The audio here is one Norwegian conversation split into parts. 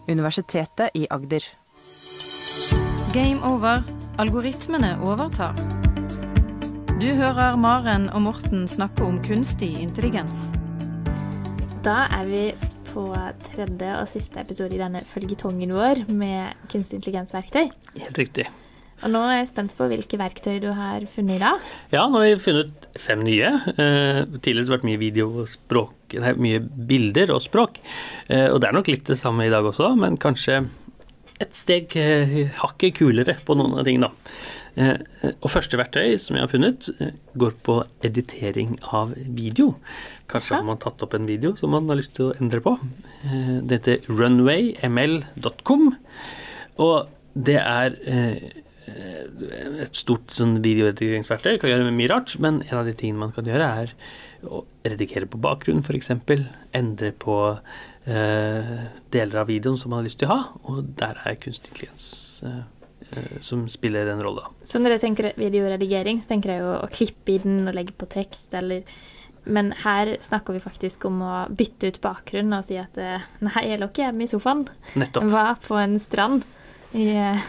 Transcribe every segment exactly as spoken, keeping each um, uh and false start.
Universitetet i Agder. Game over. Algoritmene overtar. Du hører Maren og Morten snakke om kunstig intelligens. Da er vi på tredje og siste episode i denne følgetongen vår med kunstig intelligensverktøy. Helt riktig. Og nå er jeg spent på hvilke verktøy du har funnet i dag. Ja, nå har vi funnet fem nye. Eh, tidligere har det vært mye video og språk, nei, mye bilder og språk. Eh, og det er nok litt det samme i dag også, men kanskje et steg eh, hakket kulere på noen av tingene da. Eh, og første verktøy som jeg har funnet eh, går på editering av video. Kanskje har man tatt opp en video som man har lyst til å endre på. Eh, det heter runway m l dot com, og det er eh, et stort sånn videoredigeringsverktøy. Kan gjøre mye rart, men en av de tingene man kan gjøre er å redigere på bakgrunn, for eksempel. Endre på eh, deler av videoen som man har lyst til å ha, og der er kunstig intelligens eh, som spiller en rolle. Så når jeg tenker videoredigering, så tenker jeg jo å klippe i den og legge på tekst, eller... Men her snakker vi faktisk om å bytte ut bakgrunn og si at nei, jeg lå ikke hjemme i sofaen. Nettopp. Jeg var på en strand i...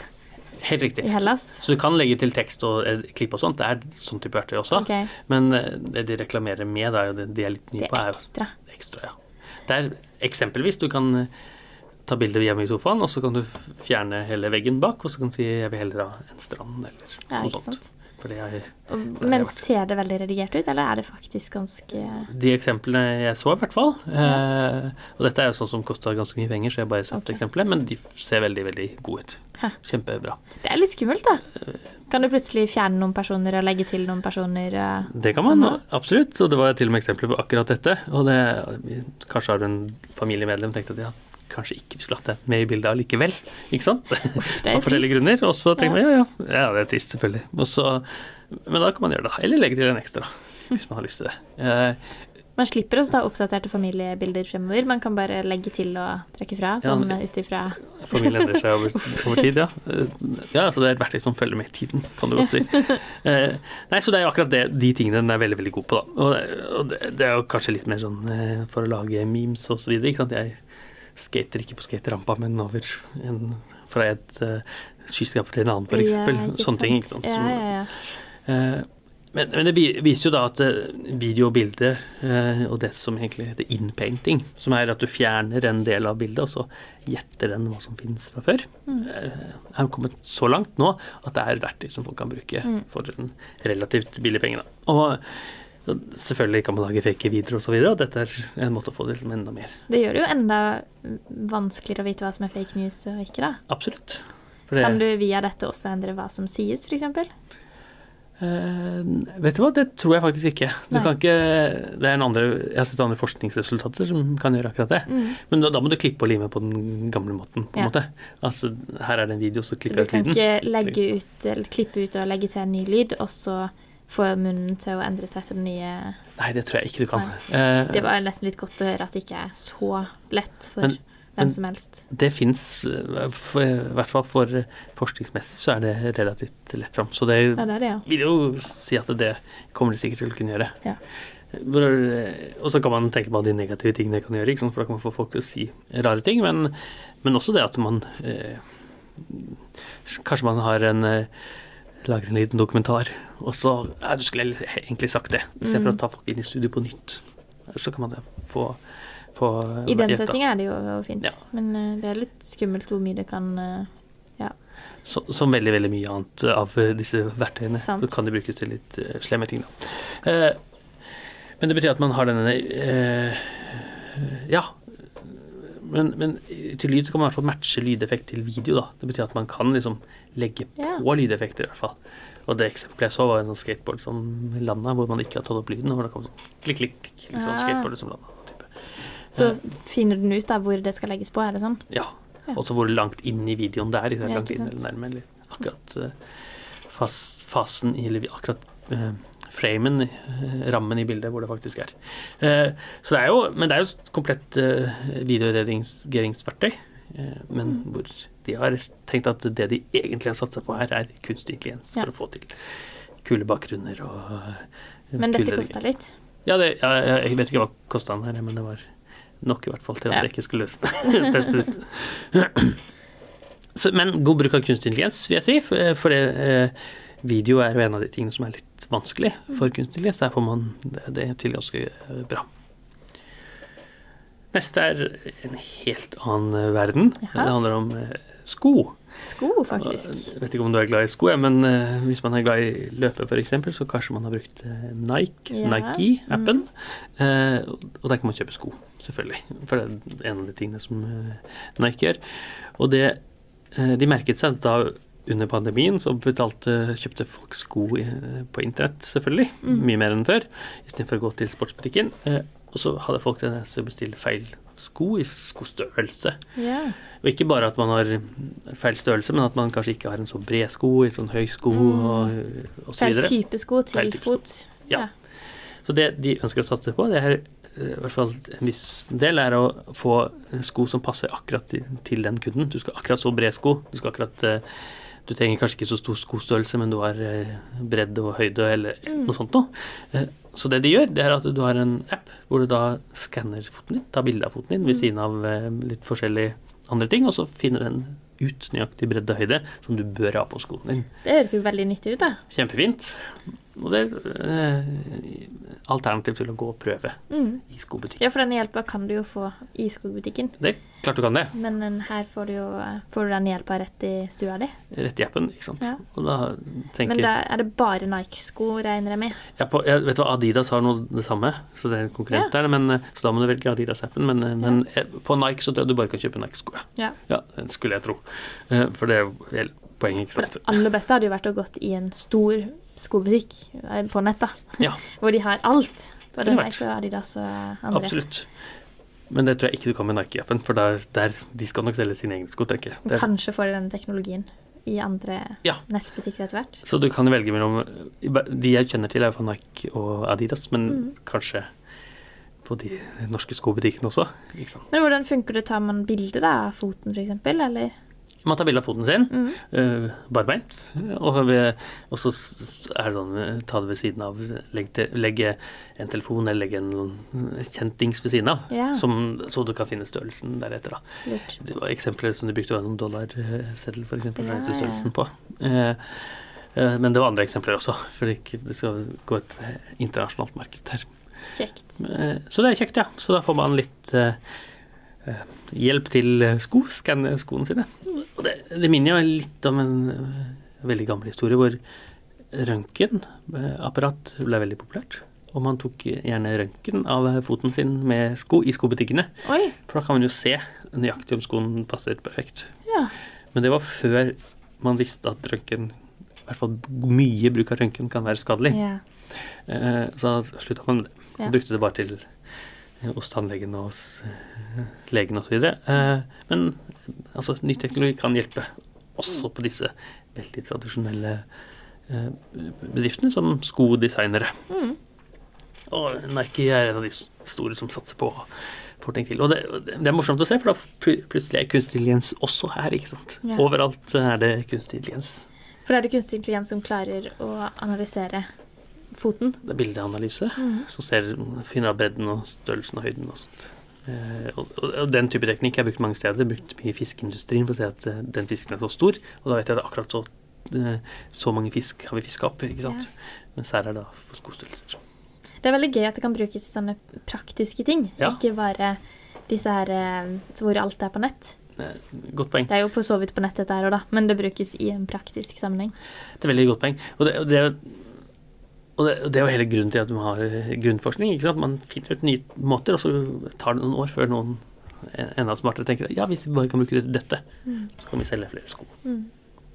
Helt riktig. I Hellas. Så, så du kan legge til tekst og eh, klipp og sånt, det er sånn type verktøy også. Okay. Men eh, det de reklamerer med, da, det de er litt nye på, er ekstra. er ekstra, ja. Det er eksempelvis, du kan eh, ta bilder hjemme i sofaen, og så kan du fjerne hele veggen bak, og så kan du si, jeg vil heller ha en strand, eller ja, noe sånt. Sant? For det er, Men ser det veldig redigert ut, eller er det faktisk ganske... De eksemplene jeg så i hvert fall, eh, og dette er jo sånn som kostet ganske mye penger, så jeg har bare sett okay. eksempler, men de ser veldig, veldig gode ut. Hæ. Kjempebra. Det er litt skummelt da. Kan du plutselig fjerne noen personer og legge til noen personer? Det kan man, sånn, absolutt, og det var til og med eksempler på akkurat dette, og det, kanskje har du en familiemedlem tenkt at ja, kanskje ikke vi skulle hatt det med i bildet likevel, ikke sant? Uff, det er av forskjellige grunner, og så tenker ja. man, ja, ja, ja, det er trist selvfølgelig. Og så, men da kan man gjøre det, eller legge til en ekstra, hvis man har lyst til det. Eh, man slipper å ta oppdaterte familiebilder fremover, man kan bare legge til og trekke fra, sånn ja, utifra. Familien endrer seg over, over tid, ja. Ja, så det er et verktøy som følger med i tiden, kan du godt si. Eh, nei, så det er jo akkurat det, de tingene den er veldig, veldig god på da. Og, og det, det er jo kanskje litt mer sånn eh, for å lage memes og så videre, ikke sant? Jeg skater ikke på skaterampa, men over en, fra et uh, skyskraper til en annen, for eksempel. Ja, sånne ting, ikke sant? Ja, ja, ja. Uh, men, men det viser jo da at uh, video og bilder, uh, og det som egentlig heter inpainting, som er at du fjerner en del av bildet, og så gjetter den hva som finnes fra før, mm. uh, er kommet så langt nå at det er et verktøy som folk kan bruke mm. for en relativt billig penge. Da. Og selvfølgelig kan man lage fake videoer og så videre, og dette er en måte å få det enda mer. Det gjør det jo enda vanskeligere å vite hva som er fake news og ikke da. Absolutt. For det... Kan du via dette også endre hva som sies, for eksempel? Uh, vet du hva? Det tror jeg faktisk ikke. Du kan ikke det er en andre, jeg har sett andre forskningsresultater som kan gjøre akkurat det. Mm. Men da, da må du klippe og lime på den gamle måten, på en ja. måte. Altså, her er det en video, så klipper jeg ut lyden. Så du kan ikke legge ut, eller klippe ut og legge til en ny lyd, og så få munnen til å endre seg til den nye... Nei, det tror jeg ikke du kan. Uh, det var nesten litt godt å høre at det ikke er så lett for men, hvem som helst. Det finnes, for, i hvert fall for forskningsmessig, så er det relativt lett fram. Så det, ja, det, er det ja. vil jo si at det kommer det sikkert til å kunne gjøre. Ja. Og så kan man tenke på de negative tingene det kan gjøre, ikke sant? For da kan man få folk til å si rare ting, men, men også det at man eh, kanskje man har en lager en liten dokumentar, og så ja, du skulle egentlig sagt det, i stedet for å ta folk inn i studio på nytt. Så kan man det få, få I den settingen er det jo fint, ja. men uh, det er litt skummelt hvor mye det kan uh, ja. Så, som veldig, veldig mye annet av disse verktøyene, Sant. så kan de brukes til litt uh, slemme ting da. Uh, men det betyr at man har denne uh, ja, Men, men til lyd så kan man i hvert fall matche lydeffekt til video da. Det betyr at man kan liksom legge på ja. lydeffekter i hvert fall. Og det eksempelet jeg så var en sånn skateboard som landet, hvor man ikke har tatt opp lyden, og hvor det kom sånn klikk, klikk, liksom ja. skateboard som landet. Type. Så finner du den ut da hvor det skal legges på, er det sånn? Ja, ja. Og så hvor langt inn i videoen det er, langt inn eller nærmere, eller akkurat uh, fas, fasen, eller akkurat uh, framen, rammen i bildet hvor det faktisk er. Uh, så det er jo, men det er jo komplett uh, videoredigeringsverktøy, uh, men mm. hvor de har tenkt at det de egentlig har satt seg på her er kunstig intelligens ja. for å få til kule bakgrunner og uh, Men dette kostet litt? Ja, det, ja, jeg vet ikke hva kostet den her, men det var Nok i hvert fall til at Ja. jeg ikke skulle løse teste ut. Så, men god bruk av kunstig intelligens, vil jeg si, for, for det, eh, video er jo en av de tingene som er litt vanskelig for kunstig intelligens. Der får man det, det til ganske bra. Neste er en helt annen verden. Jaha. Det handler om eh, sko. Sko, faktisk. Jeg vet ikke om du er glad i sko, ja, men uh, hvis man er glad i løpe for eksempel, så kanskje man har brukt uh, Nike, Ja. Nike-appen, uh, og der kan man kjøpe sko, selvfølgelig, for det er en av de tingene som uh, Nike gjør. Og det, uh, de merket seg da under pandemien, så betalte, kjøpte folk sko i, på internett, selvfølgelig, Mm. mye mer enn før, i stedet for å gå til sportsbutikken, uh, og så hadde folk tendens til å bestille feil sko i skostørrelse. Ja. Og ikke bare at man har feil størrelse, men at man kanskje ikke har en så bred sko, i sånn høy sko og, og så Feil videre. type sko til Feil type sko. fot. Ja. Så det de ønsker å satse på, det er i hvert fall en viss del, er å få sko som passer akkurat til, til den kunden. Du skal akkurat så bred sko. Du skal akkurat Du trenger kanskje ikke så stor skostørrelse, men du har bredde og høyde eller noe sånt noe. Så det de gjør, det er at du har en app hvor du da skanner foten din, tar bilde av foten din ved siden av litt forskjellige andre ting, og så finner den ut nøyaktig bredde og høyde som du bør ha på skoen din. Det høres jo veldig nyttig ut, da. Kjempefint. Og det er eh, alternativ til å gå og prøve Mm. i skobutikken. Ja, for denne hjelpa kan du jo få i skobutikken. Det er klart du kan det. Men den her får du jo får du den hjelpa rett i stua di. Rett i appen, ikke sant. Ja. Og da tenker Men da er det bare Nike-sko, regner jeg med. ja, på, jeg vet hva, Adidas har noe det samme, så det er en konkurrent Ja. der, men, eh, så da må du velge Adidas-appen, men, eh, men eh, på Nike så tror jeg du bare kan kjøpe Nike-sko. Ja. Ja, det skulle jeg tro. Eh, For det er jo hele poenget, ikke For sant. det aller beste hadde jo vært å gått i en stor skobutikk eh, på nett, da. Ja. Hvor de har alt. Både Kunne vært. Nike og Adidas og andre. Absolutt. Men det tror jeg ikke du kan med Nike-appen, for der, der, de skal nok selge sine egne sko, tenker jeg. Og Det- kanskje får de den teknologien i andre Ja. nettbutikker etter hvert. Så du kan velge mellom de jeg kjenner til er fra Nike og Adidas, men Mm. kanskje på de norske skobutikkene også. Ikke sant? Men hvordan funker det? Tar man bilde da, av foten, for eksempel, eller? Man tar bilde av foten sin, Mm. uh, barbeint, og, ved, og så s- er det sånn, eh, ta det ved siden av, legge, legge en telefon eller legge en kjent dings ved siden av, Ja. som, så du kan finne størrelsen deretter da. Lurt. Det var eksempler som du brukte en dollarseddel for eksempel, Ja, for ja. størrelsen på. Eh, eh, men det var andre eksempler også, for det, ikke, det skal gå et internasjonalt marked her. Kjekt. Eh, så det er kjekt, ja. Så da får man litt eh, eh, hjelp til eh, sko, skanne skoene sine. Og det, det minner jo litt om en eh, veldig gammel historie hvor røntgenapparat ble veldig populært. Og man tok gjerne røntgen av foten sin med sko i skobutikkene. Oi. For da kan man jo se nøyaktig om skoen passer perfekt. Ja. Men det var før man visste at røntgen, i hvert fall mye bruk av røntgen, kan være skadelig. Ja. Eh, Så slutta man med det. Ja. Brukte det bare til eh, hos tannlegen og hos eh, legen og så videre. Eh, Men altså, ny teknologi kan hjelpe også på disse veldig tradisjonelle eh, bedriftene som skodesignere. Mm. Og Nike er en av de store som satser på å få ting til. Og det, det er morsomt å se, for da pl- plutselig er kunstig intelligens også her, ikke sant? Ja. Overalt er det kunstig intelligens. For da er det kunstig intelligens som klarer å analysere foten. Det er bildeanalyse, som ser, finner av bredden og størrelsen og høyden og sånt. Eh, og, og, og den type teknikk er brukt mange steder. Det er brukt mye i fiskeindustrien for å se at eh, den fisken er så stor, og da vet jeg at akkurat så, eh, så mange fisk har vi fisket opp, ikke sant? Mens her er det for skostørrelser. Det er veldig gøy at det kan brukes i sånne praktiske ting. Ja. Ikke bare disse her eh, hvor alt er på nett. Eh, Godt poeng. Det er jo på så vidt på nett dette her også da, men det brukes i en praktisk sammenheng. Det er veldig godt poeng. Og det, og det, er jo- og det, og det er jo hele grunnen til at man har grunnforskning, ikke sant? Man finner ut nye måter, og så tar det noen år før noen enda smartere tenker ja, hvis vi bare kan bruke dette, så kan vi selge flere sko. Mm.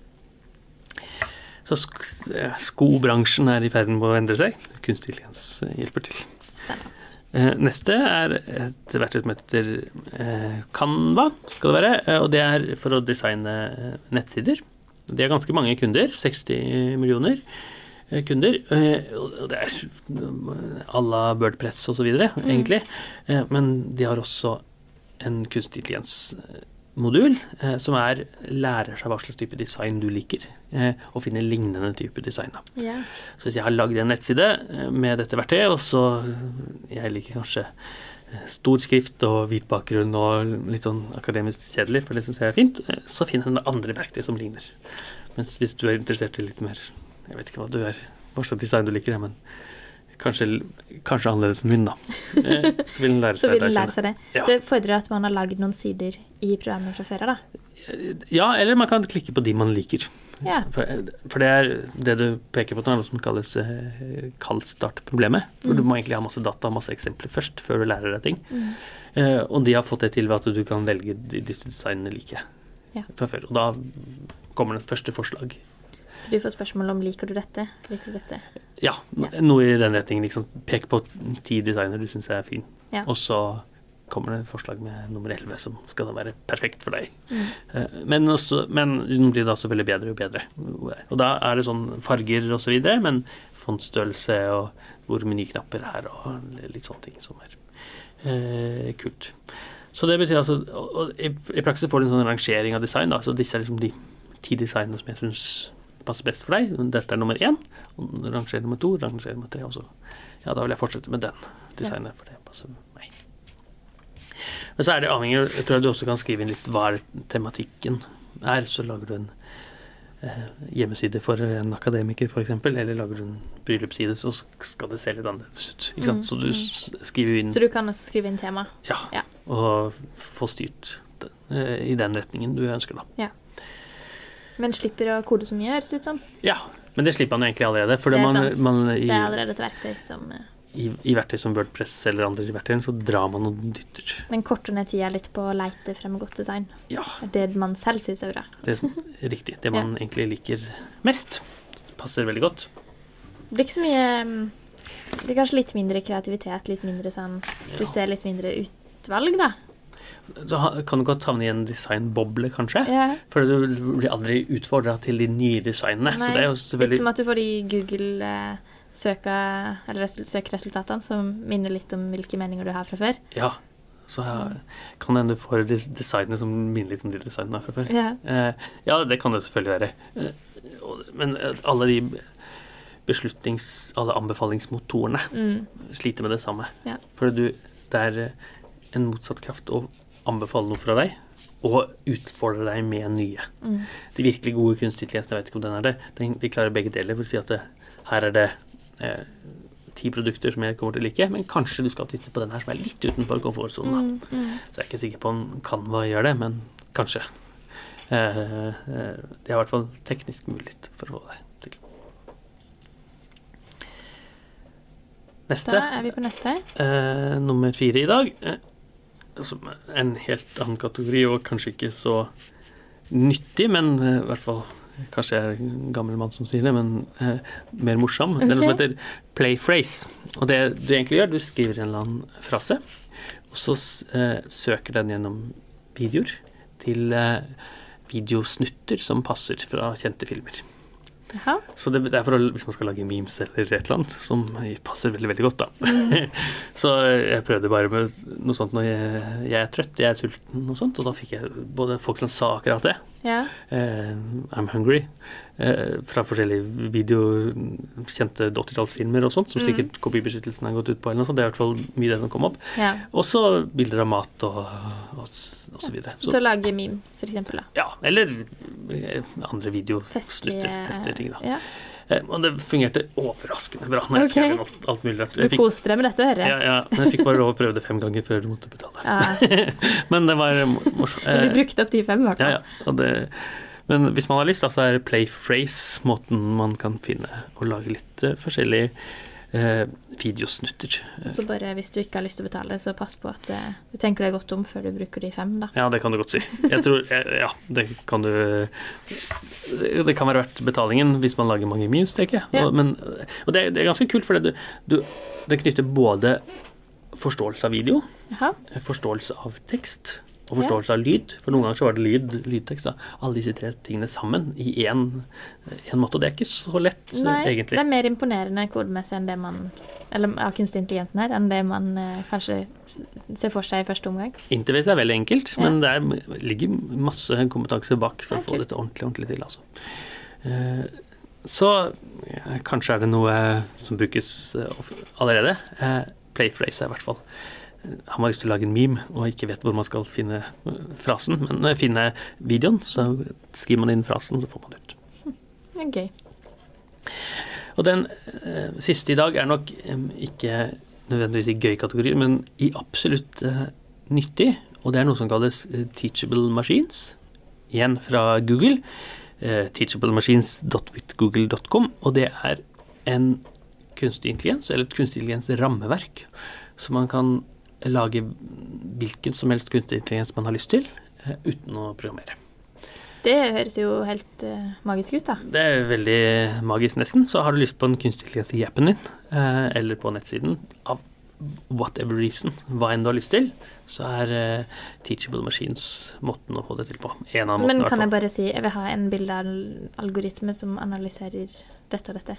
Så sk- eh, skobransjen er i ferd med å endre seg. Kunstig intelligens eh, hjelper til. Spennende. Eh, Neste er et verktøy som heter eh, Canva, skal det være, eh, og det er for å designe eh, nettsider. Det er ganske mange kunder, seksti millioner eh, kunder, eh, og det er à la WordPress og så videre, egentlig. Eh, Men de har også en kunstig intelligens-modul eh, som er lærer seg hva slags type design du liker, eh, og finner lignende type design. Da. Ja. Så hvis jeg har lagd en nettside eh, med dette verktøyet, og så jeg liker kanskje stor skrift og hvit bakgrunn og litt sånn akademisk kjedelig, for det synes jeg er fint, så finner jeg andre verktøy som ligner. Mens hvis du er interessert i litt mer, jeg vet ikke hva du er, hva slags design du liker, men kanskje, kanskje annerledes enn min da. Så vil den lære seg, så vil den lære seg det. Ja. Det fordrer at man har laget noen sider i programmet fra før, da. Ja, eller man kan klikke på de man liker. Ja. For, for det er det du peker på, noe som kalles eh, kaldstart-problemet. For mm. du må egentlig ha masse data, masse eksempler først, før du lærer deg ting. Mm. Eh, og de har fått det til ved at du kan velge de, disse designene like ja. fra før. Og da kommer det første forslag. Så du får spørsmål om liker du dette? Liker du dette? Ja, ja. Noe i den retningen. Liksom, pek på ti designer du synes er fin. Ja. Og så kommer det forslag med nummer elleve som skal da være perfekt for deg. Mm. Men, også, men den blir da også veldig bedre og bedre. Og da er det sånn farger og så videre, men fontstørrelse og hvor menyknapper er og litt sånne ting som er eh, kult. Så det betyr altså, og i, i praksis får du en sånn rangering av design da, så disse er liksom de ti designene som jeg synes passer best for deg. Dette er nummer én, og ranger nummer to, ranger nummer tre, og så, ja, da vil jeg fortsette med den designet, for det passer meg. Men så er det avhengig, jeg tror at du også kan skrive inn litt hva tematikken er, så lager du en eh, hjemmeside for en akademiker for eksempel, eller lager du en bryllupsside, så skal det se litt annerledes ut, ikke sant? Mm, så du skriver inn... Så du kan også skrive inn tema? Ja, ja. Og få styrt det, eh, i den retningen du ønsker da. Ja. Men slipper å kode så mye, høres det ut som? Ja, men det slipper man jo egentlig allerede. For det er man, sant. man, i, det er allerede et verktøy som... I, I verktøy som WordPress eller andre verktøy, så drar man og dytter. Men korter ned tida litt på å leite frem godt design. Ja. Det man selv synes er bra. Det er riktig. Det man ja. egentlig liker mest. Det passer veldig godt. Det blir ikke så mye... Det blir kanskje litt mindre kreativitet, litt mindre sånn... Du ja. ser litt mindre utvalg, da. Så kan du godt havne i en designboble, kanskje. Ja. For du blir aldri utfordret til de nye designene. Nei, så det er jo selvfølgelig... litt som at du får de Google søka, eller søkeresultatene som minner litt om hvilke meninger du har fra før. Ja, så jeg, kan det hende du får designene som minner litt om de designene fra før. Ja, eh, ja det kan det selvfølgelig være. Eh, men alle de beslutnings, alle anbefalingsmotorene mm. sliter med det samme. Ja. For du, det er en motsatt kraft å anbefale noe fra deg, og utfordre deg med nye. Mm. De virkelig gode kunstige intelligenser, jeg vet ikke om den er det, de, de klarer begge deler, for å si at det, her er det eh, ti produkter som jeg kommer til å like, men kanskje du skal titte på den her som er litt utenfor komfortzonen. Mm, mm. Så jeg er ikke sikker på om Canva gjør det, men kanskje. Eh, eh, det er i hvert fall teknisk mulig for å få det til. Neste. Da er vi på neste. Eh, nummer fire i dag. Eh, altså en helt annen kategori, og kanskje ikke så nyttig, men eh, i hvert fall kanskje jeg er en gammel mann som sier det, men eh, mer morsom. Okay. Det er noe som heter play phrase. Og det du egentlig gjør, du skriver en eller annen frase, og så eh, søker den gjennom videoer til eh, videosnutter som passer fra kjente filmer. Jaha. Så det, det er for å, hvis man skal lage memes eller et eller annet, som passer veldig, veldig godt da. Mm. Så jeg prøvde bare med noe sånt når jeg, jeg er trøtt, jeg er sulten og sånt, og da fikk jeg både folk som sa akkurat det. Ja. Uh, I'm hungry. Uh, fra forskjellige video, kjente åttitallsfilmer og sånt, som sikkert mm. kopibeskyttelsen har gått ut på eller noe sånt. Det er i hvert fall mye det som kom opp. Ja. Og så bilder av mat og, og, og så videre. Så til å lage memes, for eksempel da? Ja, eller andre videoslutter, fester ting da. Ja. Uh, og det fungerte overraskende bra når jeg skrev alt, alt mulig rart. Du koste deg med dette, hører jeg. Ja, ja, men jeg fikk bare lov å prøve det fem ganger før du måtte betale. Ja. Men det var morsomt. Men du brukte opp de fem, i hvert fall. Ja, ja. Og det, men hvis man har lyst, da, så er play phrase måten man kan finne og lage litt uh, forskjellige uh, videosnutter. Så bare hvis du ikke har lyst til å betale, så pass på at uh, du tenker deg godt om før du bruker de fem, da. Ja, det kan du godt si. Jeg tror, ja, det kan du det kan være verdt betalingen hvis man lager mange memes, tenker jeg. Ja. Og, men, og det, det er ganske kult, for det, du, du, det knytter både forståelse av video, Aha. forståelse av tekst, og forståelse ja. av lyd. For noen ganger så var det lyd, lydtekst, da. Alle disse tre tingene sammen i en, en måte, og det er ikke så lett, Nei, egentlig. Det er mer imponerende kodemessig enn det man, eller av kunstig intelligensen her, enn det man eh, kanskje ser for seg i første omgang. Interface er veldig enkelt, ja. men det er, ligger masse kompetanse bak for å få dette ordentlig, ordentlig til, altså. Eh, så ja, kanskje er det noe som brukes uh, allerede. Uh, Playphrase er i hvert fall har man lyst til å lage en meme og ikke vet hvor man skal finne frasen, men finne videoen, så skriver man inn frasen, så får man det ut. Ok. Og den eh, siste i dag er nok eh, ikke nødvendigvis i gøy kategori, men i absolutt eh, nyttig, og det er noe som kalles eh, teachable machines, igjen fra Google, eh, teachable machines dot with google dot com, og det er en kunstig intelligens, eller et kunstig intelligens rammeverk, så man kan lage hvilken som helst kunstig intelligens man har lyst til, eh, uten å programmere. Det høres jo helt uh, magisk ut da. Det er veldig magisk nesten. Så har du lyst på en kunstig intelligens i appen din, eh, eller på nettsiden, av whatever reason, hva enn du har lyst til, så er eh, Teachable Machines måten å få det til på. En av måten, Men kan jeg bare si, jeg vil ha en bildealgoritme som analyserer dette og dette?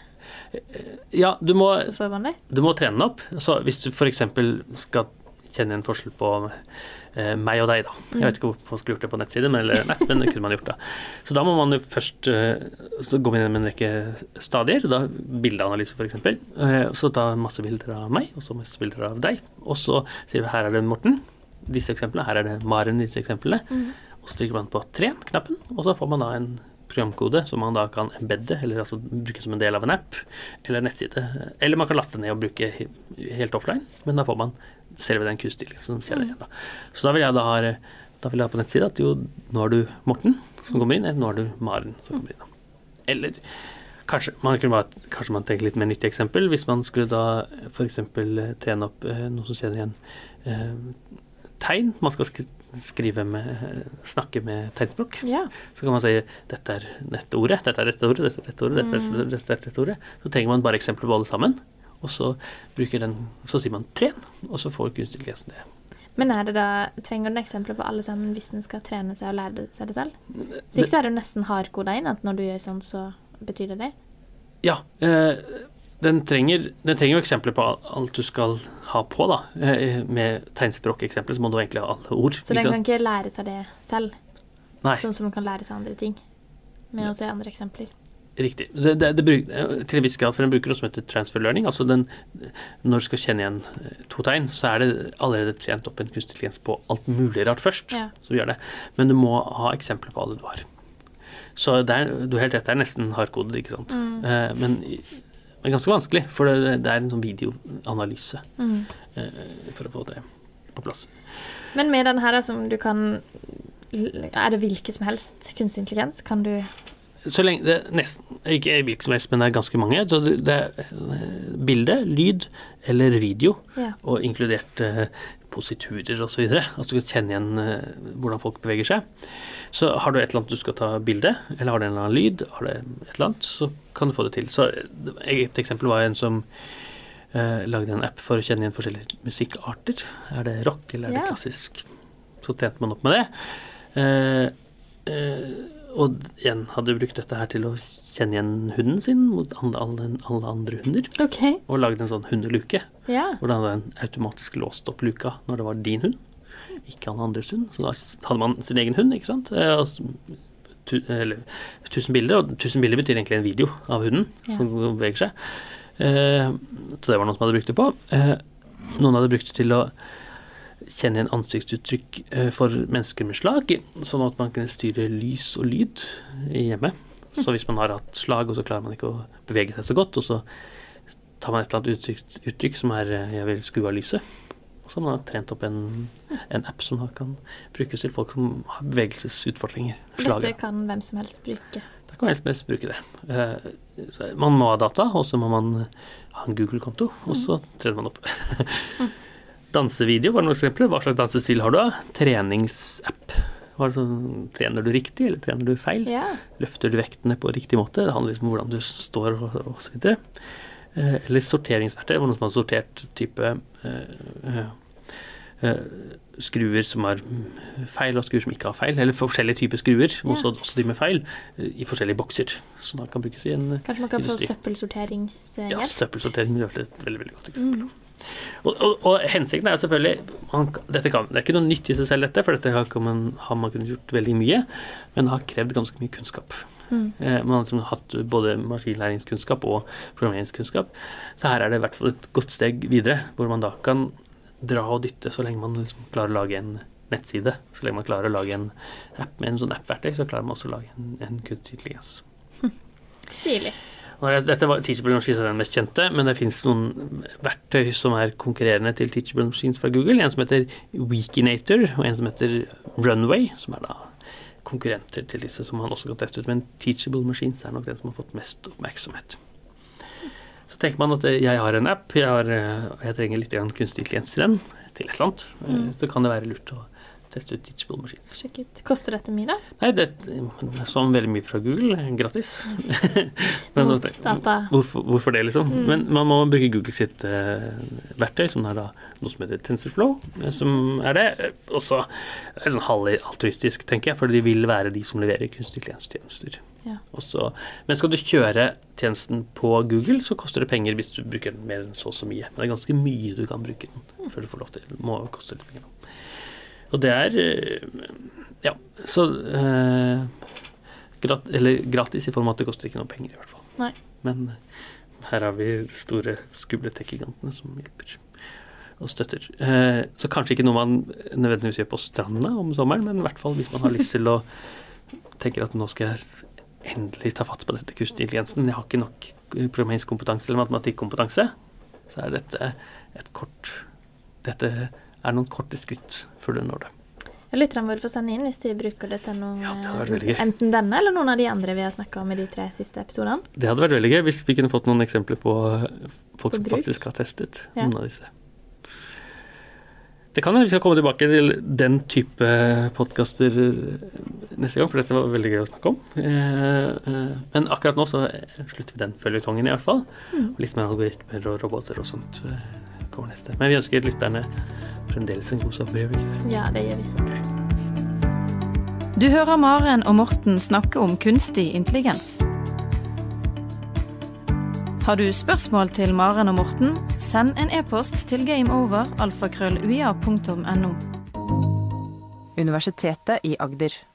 Ja, du må, Så får man det? du må trene den opp. Så hvis du for eksempel skal kjenne en forskjell på eh, meg og deg da. Jeg vet ikke hvorfor man skulle gjort det på nettside, men, eller, nei, men det kunne man gjort da. Så da må man jo først, eh, så går man inn med en rekke stadier, da bildeanalyse for eksempel, eh, så ta masse bilder av meg, og så masse bilder av deg, og så sier vi her er det Morten, disse eksemplene, her er det Maren, disse eksemplene, mm. og så trykker man på tren-knappen, og så får man da en programkode som man da kan embedde, eller altså bruke som en del av en app, eller nettside, eller man kan laste ned og bruke helt offline, men da får man selve den kunstig som ser det igjen da. Så da vil jeg da ha, da vil jeg ha på nettside at jo, nå er du Morten som kommer inn, eller nå er du Maren som kommer inn da. Eller kanskje man, bare, kanskje man tenker litt mer nyttig eksempel, hvis man skulle da for eksempel trene opp eh, noe som kjenner igjen eh, tegn, man skal skrive med, snakke med tegnspråk. Ja. Så kan man si, dette er dette ordet, dette er dette ordet, dette er dette ordet, dette er dette ordet, dette er dette ordet. Så trenger man bare eksempler på alle sammen, og så bruker den, så sier man tren, og så får kunstig intelligens det. Men er det da, trenger den eksempler på alle sammen hvis den skal trene seg og lære seg det selv? Så ikke så er det jo nesten hardkodet inn, at når du gjør sånn, så betyr det det? Ja, eh, den trenger, den trenger jo eksempler på alt du skal ha på da. Med tegnspråkeksempler så må du egentlig ha alle ord. Så den kan ikke lære seg det selv? Nei. Sånn som den kan lære seg andre ting? Med å se andre eksempler? Riktig. Det, det, det bruk, til en viss grad, for den bruker noe som heter transfer learning. Altså den, når du skal kjenne igjen to tegn, så er det allerede trent opp en kunstig intelligens på alt mulig rart først. Ja. Så gjør det. Men du må ha eksempler på alle du har. Så det er, du er helt rett, det er nesten hardkodet, ikke sant? Mm. Eh, men det er ganske vanskelig, for det, det er en sånn videoanalyse mm. eh, for å få det på plass. Men med den her som du kan, er det hvilke som helst kunstig intelligens? Kan du... Så lenge, det er nesten, ikke hvilke som helst, men det er ganske mange. Så det, det er bilde, lyd eller video, ja. Og inkludert eh, positurer og så videre. Altså du kan kjenne igjen eh, hvordan folk beveger seg. Så har du et eller annet du skal ta bilde, eller har du en eller annen lyd, har du et eller annet, så kan du få det til. Så et eksempel var en som eh, lagde en app for å kjenne igjen forskjellige musikkarter. Er det rock, eller er det klassisk? Så trente man opp med det. Eh, eh, og igjen hadde brukt dette her til å kjenne igjen hunden sin mot alle, alle andre hunder. Okay. Og lagde en sånn hundeluke. Ja. Hvor da hadde den automatisk låst opp luka når det var din hund. Ikke alle andres hund. Så da hadde man sin egen hund, ikke sant? Tu, eller tusen bilder, og tusen bilder betyr egentlig en video av hunden, ja. Som beveger seg. Eh, så det var noen som hadde brukt det på. Eh, noen hadde brukt det til å kjenne en ansiktsuttrykk for mennesker med slag, sånn at man kan styre lys og lyd i hjemmet. Så hvis man har hatt slag, og så klarer man ikke å bevege seg så godt, og så tar man et eller annet uttrykk, uttrykk som er jeg vil skru av lyset. Og så har man trent opp en, en app som kan brukes til folk som har bevegelsesutfordringer. Slaget. Dette kan hvem som helst bruke. Da kan hvem som helst bruke det. Så man må ha data, og så må man ha en Google-konto, og så trener man opp. Dansevideo var noen eksempler. Hva slags dansestil har du da? Treningsapp. Var det sånn, trener du riktig, eller trener du feil? Ja. Løfter du vektene på riktig måte? Det handler liksom om hvordan du står, og, og så videre. Eh, eller sorteringsverktøy. Det var noen som har sortert type eh, eh, skruer som har feil, og skruer som ikke har feil. Eller forskjellige typer skruer, ja. også, også de med feil, i forskjellige bokser. Så da kan brukes i en Kanskje man kan industri. Få søppelsorteringshjelp? Ja, søppelsortering er et veldig, veldig godt eksempel. Mm. Og, og, og hensikten er jo selvfølgelig man, dette kan, det er ikke noe nytt i seg selv dette, for dette har man, har man kunnet gjort veldig mye, men det har krevd ganske mye kunnskap. Mm. Eh, man har liksom hatt både maskinlæringskunnskap og programmeringskunnskap, så her er det i hvert fall et godt steg videre, hvor man da kan dra og dytte så lenge man liksom klarer å lage en nettside. Så lenge man klarer å lage en app med en sånn app-verktøy, så klarer man også å lage en, en kunstig intelligens. Stilig. Dette var Teachable Machines er den mest kjente, men det finnes noen verktøy som er konkurrerende til Teachable Machines fra Google. En som heter Wikinator, og en som heter Runway, som er da konkurrenter til disse som man også kan teste ut. Men Teachable Machines er nok den som har fått mest oppmerksomhet. Så tenker man at jeg har en app, jeg, har, jeg trenger litt kunstig intelligens til den, til et eller annet. Mm. Så kan det være lurt å teste ut Teachable Machines. Sjekk ut. Koster dette mye da? Nei, det er sånn veldig mye fra Google, gratis. Men, Mot data. Hvorfor, hvorfor det liksom? Mm. Men man må bruke Google sitt uh, verktøy, som er da noe som heter TensorFlow, som er det. Også er det sånn halvaltruistisk, tenker jeg, for de vil være de som leverer kunstig intelligens-tjenester. Ja. Også, men skal du kjøre tjenesten på Google, så koster det penger hvis du bruker den mer enn så så mye. Men det er ganske mye du kan bruke den før du får lov til. Det må koste litt penger. Og det er ja, så eh, grat, eller gratis i form av at det koster ikke noe penger i hvert fall. Nei. Men her har vi store skuble tech-gigantene som hjelper og støtter. Eh, så kanskje ikke noe man nødvendigvis gjør på stranda om sommeren, men i hvert fall hvis man har lyst til å tenke at nå skal jeg endelig ta fatt på dette kunstig intelligensen. Jeg har ikke nok programmeringskompetanse eller matematikkompetanse. Så er dette et kort Dette er noen korte skritt før du når det. Lytterne våre får sende inn hvis de bruker det til noe, ja, det hadde vært veldig gøy. Enten denne eller noen av de andre vi har snakket om i de tre siste episodene. Det hadde vært veldig gøy hvis vi kunne fått noen eksempler på folk på som faktisk har testet ja. Noen av disse. Det kan være vi skal komme tilbake til den type podcaster neste gang, for dette var veldig gøy å snakke om. Men akkurat nå så slutter vi den føljetongen i hvert fall. Mm. Litt mer algoritmer og roboter og sånt kommer neste. Men vi ønsker lytterne fremdeles en god sommer. Ja, det gjør vi. Okay. Du hører Maren og Morten snakke om kunstig intelligens. Har du spørsmål til Maren og Morten? Send en e-post til gameover alfakrøll u i a punktum n o. Universitetet i Agder.